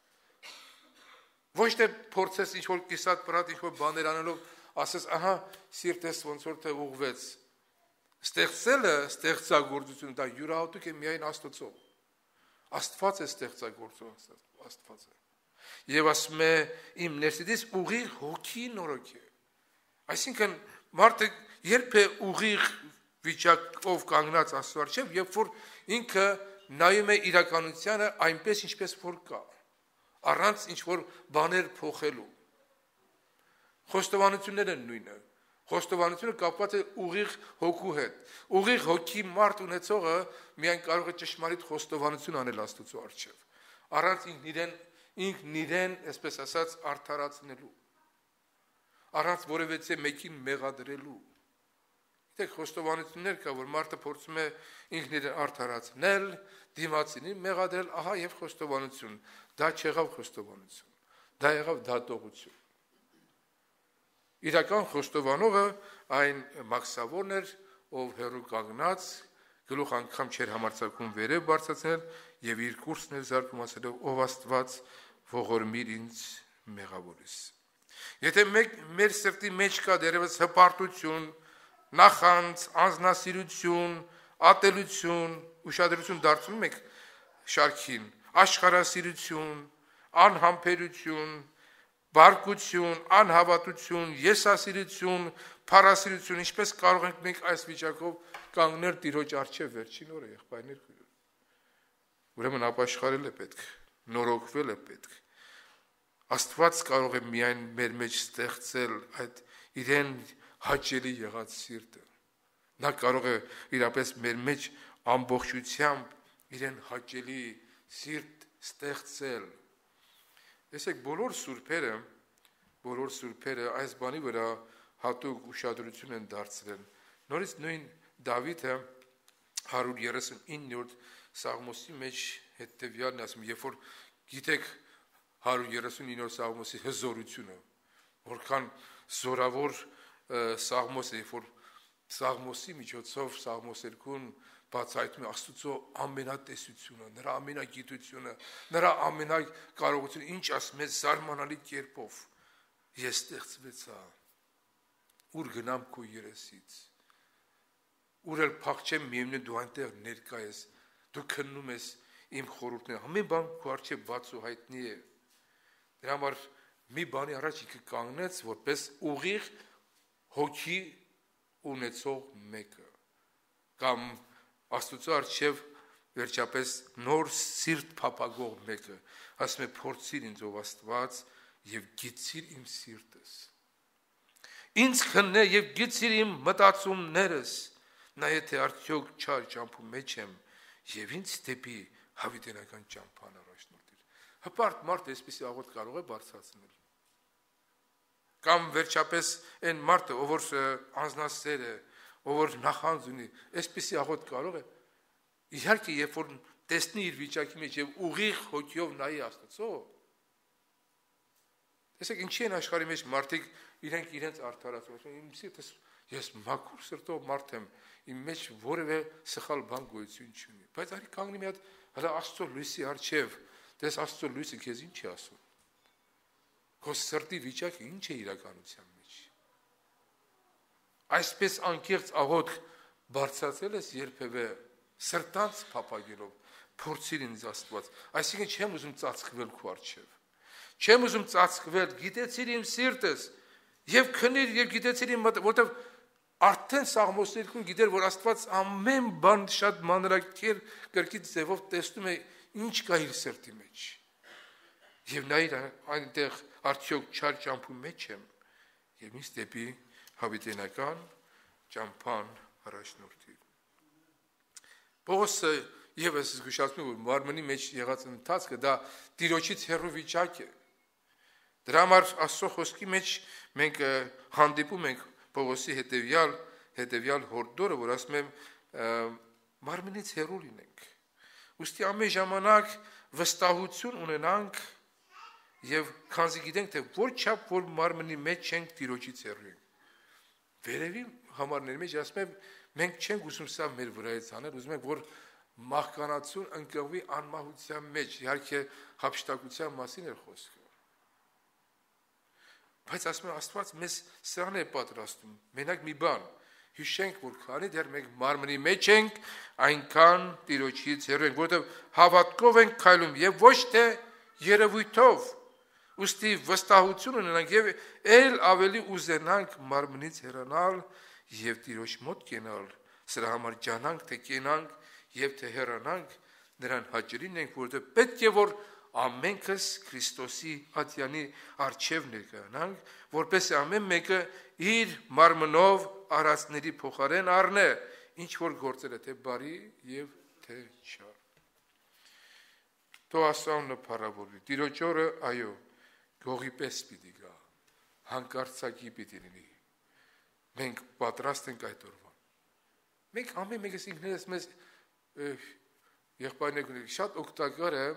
Ոչ թե փորձես ինչ-որ կիսատ պրատ, ինչ-որ բաներ անելով, ասես, ահա, սիրտես ոնց որ թե ուղղվեց։ Ստեղծելը, ստեղծագործությունը դա յուրահատուկ է միայն Աստծո։ Աստված է ստեղծագործող, Աստված է։ Եվ ասում է, իմ ներսից ուղիղ հոգի նորոգ է։ Այսինքն մարդը երբ է ուղիղ վիճակով կանգնած Աստծո առջև, երբ որ ինքը նայում է իրականությանը այնպես ինչպես որ կա, առանց ինչ որ բաներ փոխելու։ Խոստովանությունները նույնը։ Խոստովանությունը կապված է ուղիղ հոգու հետ։ Ուղիղ հոգի մարդ ունեցողը միայն կարող է ճշմարիտ խոստովանություն անել Աստծո առջև, առանց ինքն իրեն, այսպես ասած, արդարացնելու, առանց որևէ մեկին մեղադրելու։ Գիտեք, խոստովանություններ կա, որ մարդը փորձում է ինքն իրեն արդարացնել, դիմացինին մեղադրել, ահա եւ խոստովանություն։ Դա չեղավ խոստովանություն, դա եղավ դատողություն։ Իրական խոստովանողը այն մաքսավորն էր, ով հեռու կանգնած, գլուխ անգամ չէր համարձակում վերև բարձրացնել եւ իր կուրսն էր զարկում ասելով. «Ով Աստված, ողորմիր ինձ մեղավորիս»։ Եթե մեր սրտի մեջ կա դերևս հպարտություն, նախանձ, անձնասիրություն, ատելություն, ուշադրություն դարձնում եք շարքին, աշխարհասիրություն, անհամբերություն, բարկություն, անհավատություն, եսասիրություն, փառասիրություն, ինչպես կարող ենք մենք այս վիճակով կանգնել Տիրոջ առջև վերջին օրը, եղբայրներ քույրեր։ Ուրեմն ապաշխարել է պետք, նորոգվել է պետք։ Աստված կարող է միայն մեր մեջ ստեղծել այդ իրեն հաճելի եղած սիրտը։ Նա կարող է իրապես մեր մեջ ամբողջությամբ իրեն հաճելի սիրտ ստեղծել։ Տեսեք, բոլոր սուրբերը այս բանի վրա հատուկ ուշադրություն են դարձրել։ Նորից նույն Դավիթը 139-րդ Սաղմոսի մեջ հետևյալն ասում, երբ որ գիտեք 139-րդ Սաղմոսի հզորությունը, որքան զորավոր Սաղմոս է, երբ որ Սաղմոսի միջոցով Սաղմոս 2-ն բացահայտում է Աստծո ամենատեսությունը, նրա ամենագիտությունը, նրա ամենակարողությունը, ինչ ասում է զարմանալի կերպով։ Ես ստեղծվեցա, ուր գնամ քո երեսից, ուր էլ փախչեմ, միևնույն դու այնտեղ ներկա ես, դու քննում ես իմ խորհուրդները, ամեն բան քո առջև բաց ու հայտնի է։ Դրա համար մի բանի առաջ ինքը կանգնեց, որպես ուղիղ հոգի ունեցող մեկը, կամ Աստծո առջև վերջապես նոր սիրտ փափագող մեկը, ասում է փորձիր ինձ ով Աստված եւ գիծիր իմ սիրտս։ Ինձ քննե եւ գիծիր իմ մտածումներս, նայ թե արդյոք չար ճամփու մեջ եմ եւ ինձ դեպի հավիտենական ճամփան առաջնորդիր։ Հպարտ մարդ այսպեսի աղոտ կարող է բարձրացնել։ Կամ վերջապես այն մարդը, ով որ անznասեր է, ով որ նախանձ ունի, այսպեսի աղոտ կարող է։ Իհարկե, երբ որ տեսնի իր վիճակի մեջ եւ ուղիղ հոգիով նայի Աստծո, տեսեք ինչի են աշխարհի մեջ մարդիկ իրենց արդարացնում, իմ սիրտս, ես մաքուր սրտով մարդ եմ, իմ մեջ որևէ սխալ բան գոյություն չունի, բայց արի կանգնի մի հատ հələ Աստծո լույսի առջև, տես Աստծո լույսը քեզ ինչ է ասում։ Քո սրտի վիճակը ինչ է իրականության մեջ։ Այսպես անկեղծ աղոտ բարձրացել ես երբևէ սրտանց փափագելով, փորձիր ինձ Աստված, այսինքն չեմ ուզում ծածկվել քո առջև, չեմ ուզում ծածկվել, գիտեցիր իմ սիրտս, եւ քնիր եւ գիտեցիր իմ մտը, որտեվ արդեն Սաղմոսներում գիտեր, որ Աստված ամեն բան շատ մանրակեր կրկիտ ձևով տեսնում է ինչ կա իր սրտի մեջ։ Եվ նա իր այնտեղ արդյոք չար ճամփու մեջ եմ եւ ինձ դեպի հավիտենական ճամփան առաջնորդի։ Պողոսը եւս զգուշացնում որ մարմնի մեջ եղած ընթացքը դա Տիրոջից հեռու վիճակ է։ Դրա համար Աստծո խոսքի մեջ մենք հանդիպում ենք Պողոսի հետևյալ հորդորը, որ ասում եմ մարմնից հեռու լինենք։ Ուստի ամեն ժամանակ վստահություն ունենանք եւ քանզի գիտենք թե որչափ որ մարմնի մեջ ենք Տիրոջից հեռու ենք։ Վերևի համարների մեջ ասում եմ մենք չենք ուզում սա մեր վրայից անել, ուզում ենք որ մահկանացուն ընկղվի անմահության մեջ, իհարկե հափշտակության մասին է խոսքը։ Բայց ասում եմ Աստված մեզ սրան է պատրաստում, մենակ մի բան, հիշենք, որ քանի դեռ մենք մարմնի մեջ ենք, այնքան Տիրոջից հեռու ենք, որովհետև հավատքով ենք քայլում եւ ոչ թե երևույթով, ուստի վստահություն ունենանք եւ ել ավելի ուզենանք մարմնից հեռանալ եւ Տիրոջ մոտ կենալ, սրա համար ջանանք թե կենանք եւ թե հեռանանք, նրան հաճելին ենք, որովհետև պետք է որ ամենքս Քրիստոսի ատյանի առջև ներկայանանք, որպեսզի ամեն մեկը իր մարմնով արածների փոխարեն առնե, ինչ որ գործել է թե բարի եւ թե չար։ Թող Աստծուն փառավորվի։ Տիրոջ օրը, այո, գողի պես պիտի գա, հանկարծակի պիտի լինի։ Մենք պատրաստ ենք այդ օրվան։ Մենք ամեն մեկս ինքներս մեզ եղբայրներ շատ օգտակար է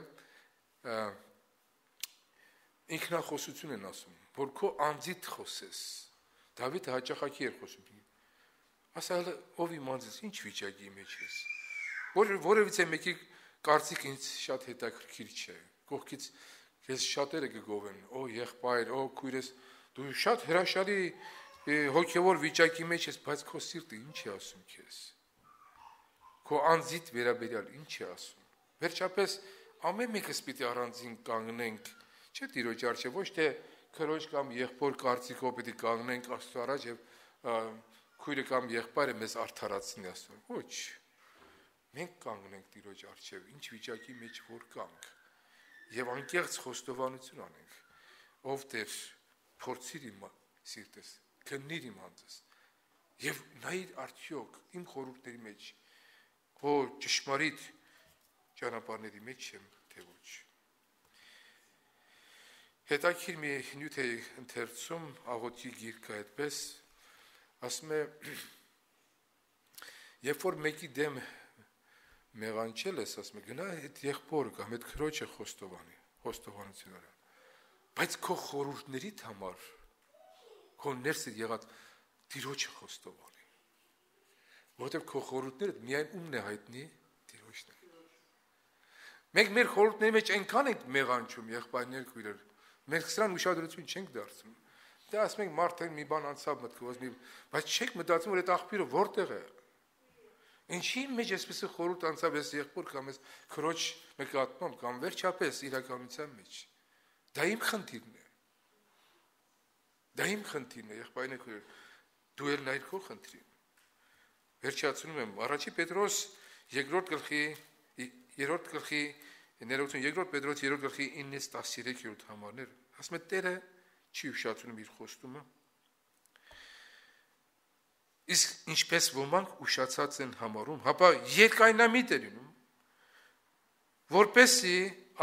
ինքնախոսություն են ասում, որ քո անձիդ խոսես։ Դավիթը հաճախակի էր խոսում։ Ասալ ով իմ անձից ինչ վիճակի մեջ ես։ Որևիցե մեկի կարծիք ինձ շատ հետաքրքիր չէ։ Կողքից ես շատերը կգովեն, օ եղբայր, օ քույրես, դու շատ հրաշալի հոգևոր վիճակի մեջ ես, բայց քո սիրտը ինչ է ասում քեզ։ Քո անձիդ վերաբերյալ ինչ է ասում։ Վերջապես ամեն մեկս պիտի առանձին կանգնենք, չէ՞ Տիրոջ առջև, ոչ թե քրոջ կամ եղբոր կարծիքով պիտի կանգնենք Աստծո առաջ եւ քույրը կամ եղբայրը մեզ արդարացնի Աստծո։ Ոչ։ Մենք կանգնենք Տիրոջ առջև, ինչ վիճակի մեջ որ կանք եւ անկեղծ խոստովանություն անենք։ Ով Տեր, փորձիր իմ սիրտս, քննիր իմ անձս եւ նայիր արդյոք իմ խորհուրդների մեջ քո ճշմարիտ ճանապարհների մեջ եմ թե ոչ։ Հետաքրիր մի նյութ է ընթերցում աղոթքի գիրքը այդպես ասում է երբ որ մեկի դեմ մեղանչել ես ասում է գնա այդ եղբորը կամ այդ քրոջը խոստովանություն արա բայց քո խորհուրդներիդ համար քո ներսը եղած Տիրոջը խոստովանի որովհետև քո խորհուրդները միայն ումն է հայտնի Տիրոջն է։ Մենք մեր խորհուրդների մեջ այնքան ենք մեղանչում եղբայրներ քույրեր, մենք սրան ուշադրություն չենք դարձնում։ Դա ասում ենք մարդը մի բան անցավ մտքովս, բայց չեք մտածում որ այդ աղբյուրը որտեղ է։ Ինչի մեջ այսպես խորհուրդ անցավ ես եղբոր կամ ես քրոջ նկատմամբ կամ վերջապես իրականության մեջ։ Դա իմ խնդիրն է։ Դա իմ խնդիրն է, եղբայրներ քույրեր, դու էլ նայր քո խնդրին։ Վերջացնում եմ առաջի Պետրոս 2-րդ գլխի ներողություն 2-րդ Պետրոս 3-րդ գլխի 9-ից 13-րդ համարներ ասում է Տերը չի ուշացնում իր խոստումը իսկ ինչպես ոմանք ուշացած են համարում հապա երկայնամիտ է լինում որպեսզի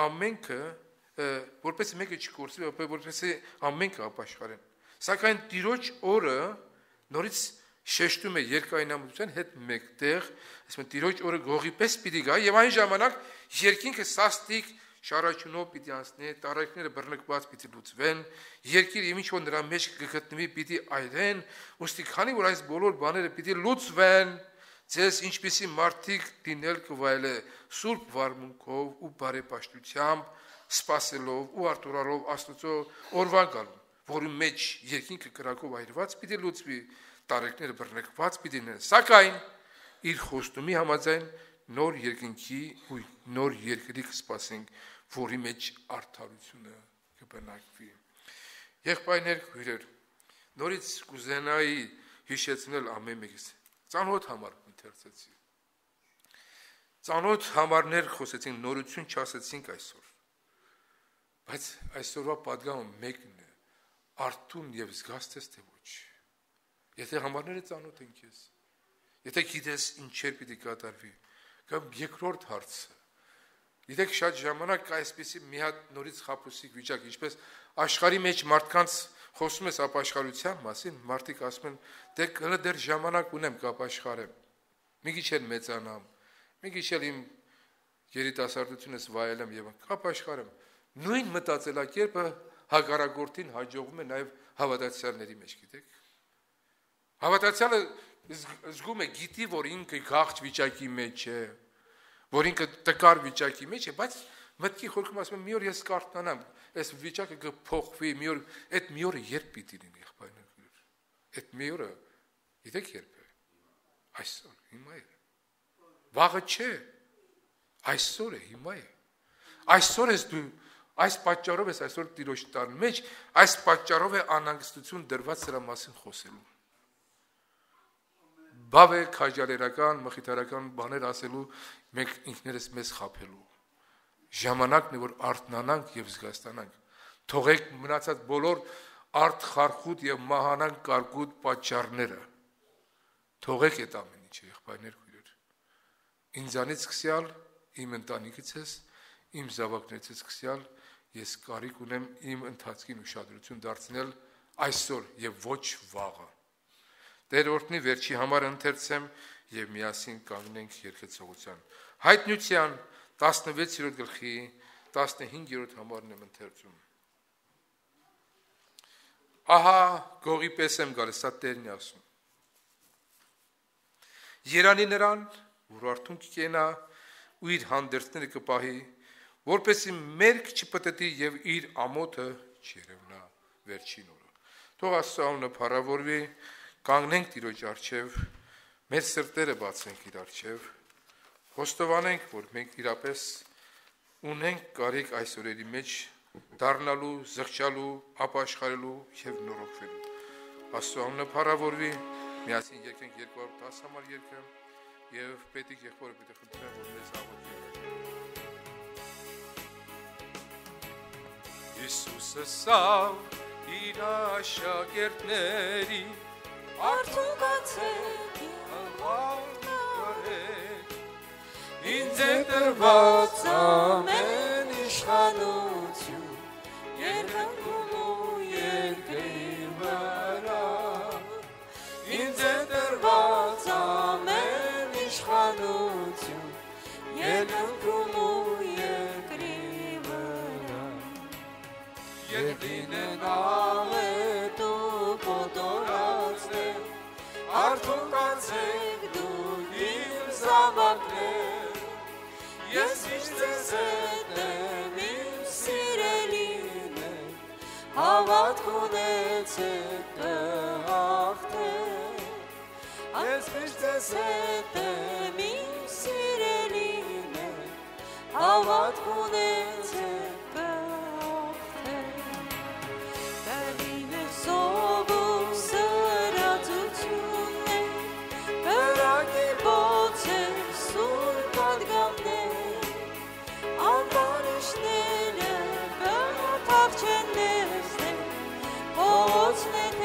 մեկը չկորցվի որպեսզի ամենքը ապաշխարեն սակայն Տիրոջ օրը նորից շեշտում է երկայնամտության հետ մեկտեղ, ասում են Տիրոջ օրը գողի պես պիտի գա եւ այն ժամանակ երկինքը սաստիկ շարաչունով պիտի անցնի, տարեքները բռնկված պիտի լուծվեն, երկիրը ինչ որ նրա մեջ կգտնվի պիտի այրեն, ուստի քանի որ այս բոլոր բաները պիտի լուծվեն, ձեզ ինչպիսի մարդիկ լինել կվայելե սուրբ վարմունքով ու բարեպաշտությամբ, սпасելով ու արտորալով Աստծո օրվան գալուն, որի մեջ երկինքը կրակով այրված պիտի լուծվի տարեքները բռնկված պիտի լինեն, սակայն իր խոստումի համաձայն նոր երկնքի ու նոր երկրի կսպասենք, որի մեջ արդարությունը կբնակվի։ Եղբայրներ քույրեր, նորից կուզենայի հիշեցնել ամեն մեկից։ Ծանոթ համար ընթերցեցի։ Ծանոթ համարներ խոսեցին, նորություն չասեցինք այսօր։ Բայց այսօրվա պատգամը մեկն է, արթուն եւ զգաստես թե ոչ։ Եթե համարները ծանոթ են քեզ, եթե գիտես ինչեր պիտի կատարվի, կամ երկրորդ հարցը։ Գիտեք, շատ ժամանակ կա այսպիսի մի հատ նորից խաբուսիկ վիճակ, ինչպես աշխարհի մեջ մարդկանց խոսում ես ապաշխարության մասին, մարդիկ ասում են, դե հələ դեռ ժամանակ ունեմ կապաշխարեմ։ Մի քիչ էլ մեծանամ, մի քիչ էլ իմ երիտասարդությունս վայելեմ եւ կապաշխարեմ։ Նույն մտածելակերպը հակառակորդին հաջողվում է նաեւ հավատացյալների մեջ, գիտեք։ Հավատացյալը զգում է, գիտի, որ ինքը գաղթ վիճակի մեջ է, որ ինքը տկար վիճակի մեջ է, բայց մտքի խորքում ասում եմ, մի օր ես կարթնանամ, այս վիճակը կփոխվի, այդ մի օրը երբ պիտի լինի, եղբայրներ։ Այդ մի օրը, գիտեք երբ է։ Այսօր, հիմա է։ Վաղը չէ։ Այսօր է, հիմա է։ Այսօր ես դու, այս պատճառով ես այսօր Տիրոջ տան մեջ, այս պատճառով է անհանգստություն դրված սրա մասին խոսելու։ Բավ է քաջալերական, մխիթարական բաներ ասելու, մենք ինքներս մեզ խաբելու։ Ժամանակն է, որ արթնանանք եւ զգաստանանք։ Թողեք մնացած բոլոր արդ խարխուտ եւ մահանան կարկուտ պատճառները։ Թողեք այդ ամեն ինչը, եղբայրներ քույրեր։ Ինձանից սկսյալ, իմ ընտանիքից, իմ զավակներից սկսյալ, ես կարիք ունեմ իմ ընթացքին ուշադրություն դարձնել այսօր եւ ոչ վաղը։ Տեր օրհնի, վերջի համար ընթերցեմ եւ միասին կանգնենք երկեցողության։ Հայտնության 16-րդ գլխի 15-րդ համարն եմ ընթերցում։ Ահա գողի պես եմ գալիս, սա Տերն է ասում։ Երանի նրան, որ արթուն կենա ու իր հանդերձները կպահի, որպեսզի մերկ չպտտի եւ իր ամոթը չերևնա վերջին օրը։ Թող Աստծո անունը փառավորվի, կանգնենք Տիրոջ առջև, մեր սրտերը բացենք իր առջև, խոստովանենք, որ մենք իրապես ունենք կարիք այս օրերի մեջ դառնալու, զղջալու, ապաշխարելու եւ նորոգվելու։ Աստծո անունը փառավորվի, միասին եկենք 210 համար երգը եւ պետք եղբորը պիտի խնդրեմ, որ մեզ աղոթի։ Հիսուսը սավ իր աշակերտների Արթուն կացեք Արթունարեք Ինձ է տրված ամեն իշխանություն Երկնքում ու երկրի վրա Ինձ է տրված ամեն իշխանություն Երկնքում ու երկրի վրա Եվ լինեն աղետ ու կոտորածներ Արթուն կացեք դուք իմ զավակներ Ես միշտ ձեզ հետ եմ իմ սիրելիներ Հավատք ունեցեք կհաղթեք Ես միշտ ձեզ հետ եմ իմ սիրելիներ Հավատք ունեցեք կհաղթեք Կլինեք սովում սրածություններ Կրակի բոցեր սուրբ պատգամներ Ամբարիշները կթավչեն ներսներ Փողոցներ